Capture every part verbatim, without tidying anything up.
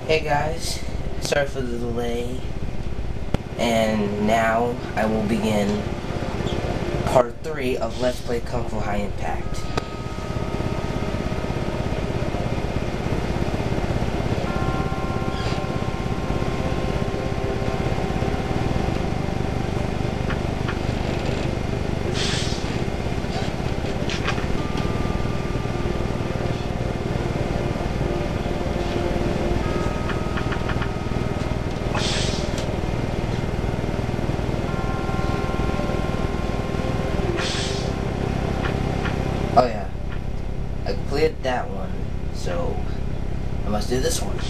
Hey guys, sorry for the delay, and now I will begin part three of Let's Play Kung Fu High Impact. Oh yeah, I completed that one, so I must do this one.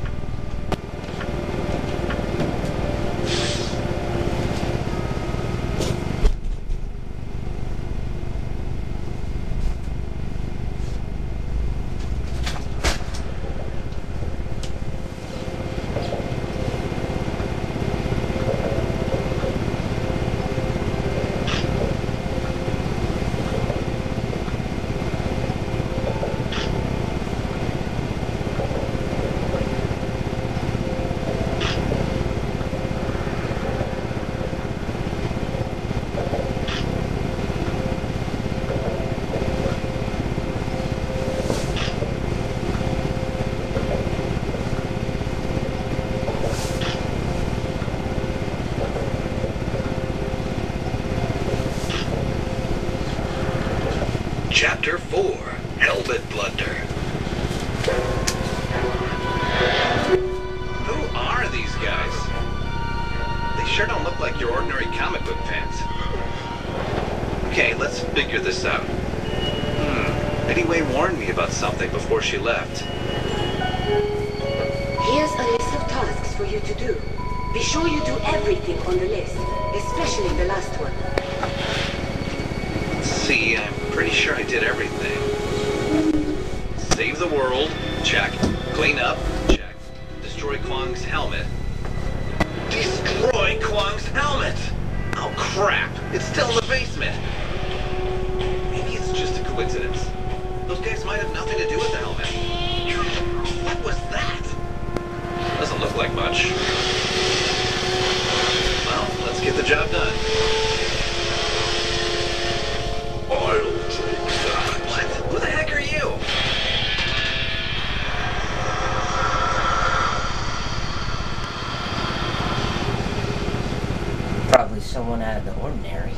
Chapter four, Helmet Blunder. Who are these guys? They sure don't look like your ordinary comic book fans. Okay, let's figure this out. Hmm, Betty Way warned me about something before she left. Here's a list of tasks for you to do. Be sure you do everything on the list, especially the last one. Let's see, I'm pretty sure I did everything. Save the world, check. Clean up, check. Destroy Kwang's helmet. Destroy Kwang's helmet! Oh crap, it's still in the basement. Maybe it's just a coincidence. Those guys might have nothing to do with the helmet. What was that? Doesn't look like much. Well, let's get the job done. I'll take that. What? Who the heck are you? Probably someone out of the ordinary.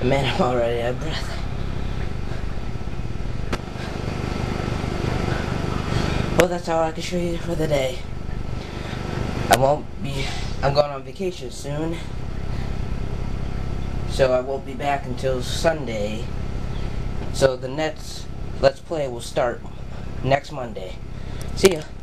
Man, I'm already out of breath. Well, that's all I can show you for the day. I won't be, I'm going on vacation soon, so I won't be back until Sunday. So the next Let's Play will start next Monday. See ya.